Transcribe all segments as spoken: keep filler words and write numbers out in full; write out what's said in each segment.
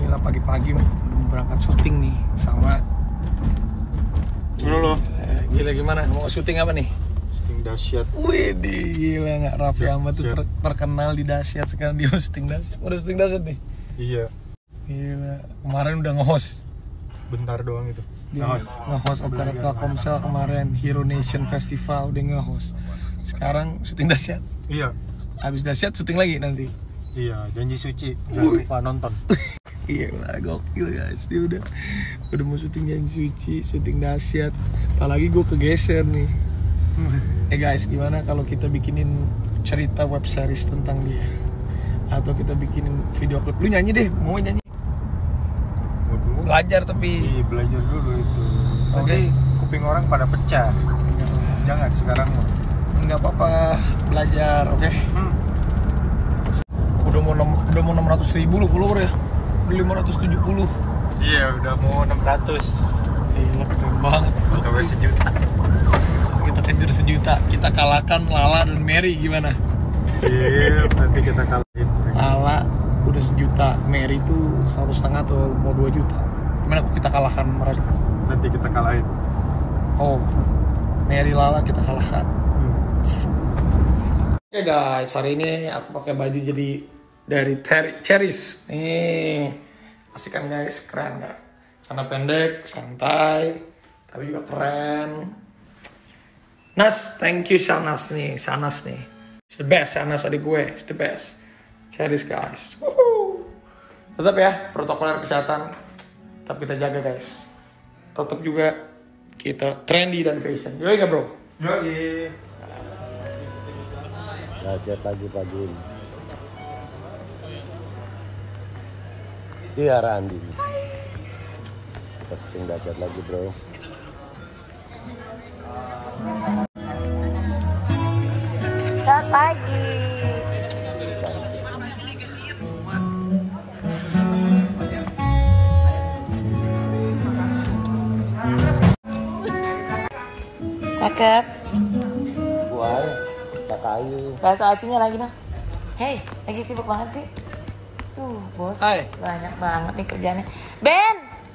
Gila, pagi-pagi udah mau berangkat syuting nih sama. Halo. Eh, gila, gimana? Mau syuting apa nih? Syuting dahsyat. Wih, gila nggak? Raffi Ahmad tuh ter terkenal di dahsyat, sekarang dia syuting dahsyat. Udah syuting dahsyat nih? Iya. Gila, kemarin udah nge-host. Bentar doang itu. Dia nge-host acara Telkomsel kemarin, Hero Nation Festival, udah nge-host. Sekarang syuting dahsyat. Iya. Habis dahsyat syuting lagi nanti. Iya, Janji Suci. Jangan lupa nonton. Iya lah, gokil guys. Dia udah udah mau syuting Janji Suci, syuting dahsyat. Apalagi gue kegeser nih. Eh guys, gimana kalau kita bikinin cerita web series tentang dia? Atau kita bikinin video klip? Lu nyanyi deh, mau nyanyi? Waduh. Belajar tapi. Iya, belajar dulu itu. Oke. Nanti kuping orang pada pecah. Jangan sekarang. Nggak apa-apa, belajar, oke? Okay? Hmm. Udah mau udah mau enam ratus ribu loh follower ya. Udah lima ratus tujuh puluh. Iya, udah mau enam ratus. Gila, keren banget. Sampai sejuta. Kita kejar sejuta. Kita kalahkan Lala dan Mary, gimana? Iya, nanti kita kalahin. Lala udah sejuta, Mary tuh satu setengah atau mau dua juta. Gimana kok kita kalahkan mereka? Nanti kita kalahin. Oh, Mary Lala kita kalahkan. Hmm. Oke guys, hari ini aku pakai baju jadi dari Cherries. Nih, asik kan guys, keren gak? Celana pendek, santai, tapi juga keren. Nas, thank you Shanas nih, Shanas nih. It's the best, Shanas adik gue, it's the best. Cherries guys. Woohoo. Tetap ya, protokol kesehatan tetap kita jaga guys. Tetap juga kita trendy dan fashion. Yoi gak bro? Yoi. Dahsyat lagi pagi ini. Tiara Andi. Posting dahsyat lagi bro. Selamat pagi. Cakep. Buai, tak kayu. Bahasa Acehnya lagi nah. Hey, lagi sibuk banget sih. Tuh, bos. Hai. Banyak banget nih kerjaannya. Ben.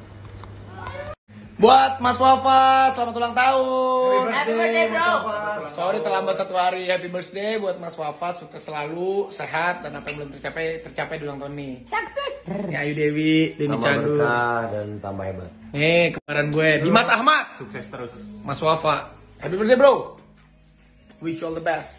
Buat Mas Wafa, selamat ulang tahun. Happy birthday, bro. Sorry terlambat satu hari. Happy birthday buat Mas Wafa, sukses selalu, sehat, dan apa yang belum tercapai tercapai di ulang tahun nih. Sukses. Ini Ayu Dewi, Deni Tambah Cagur. berkah dan tambah hebat. Nih kemarin gue, Dimas Ahmad. Sukses terus. Mas Wafa. Happy birthday bro. Wish you all the best.